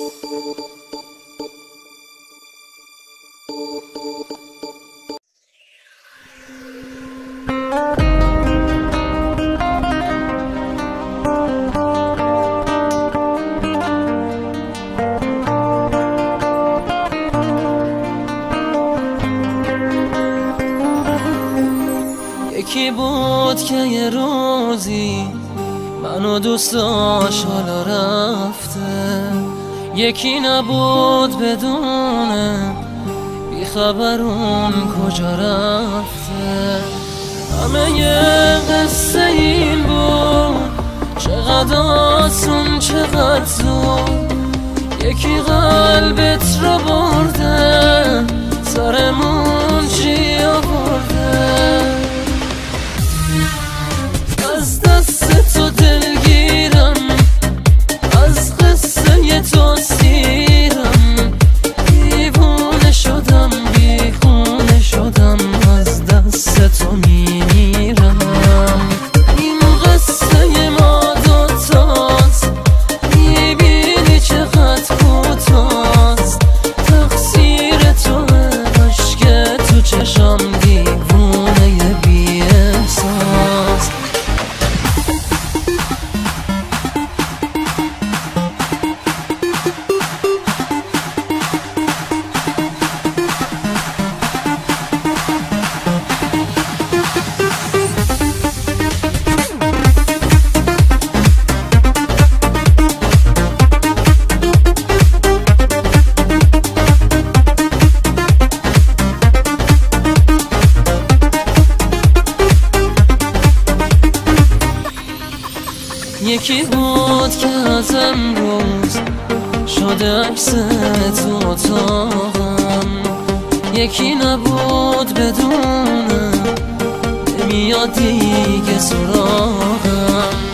یکی بود که یه روزی منو دوست داشت حالا رفته، یکی نبود بدونه بی خبر اون کجا رفته. همه یه قصه این بود، چقدر آسون چقدر زود، یکی قلبت رو برده سرمون چی آورده. از دست تو دلگیرم، از قصه تو سیرم، دیوونه شدم بیخونه شدم، از دست تو میمیرم. این قصه ما دوتاست، میبینی چقدر کوتاست، تقصیر توه عشق تو چشم دیوونه بی احساس. یکی بود که از امروز شده عکس تو اتاقم، یکی نبود بدونه نمیاد دیگه سراغم.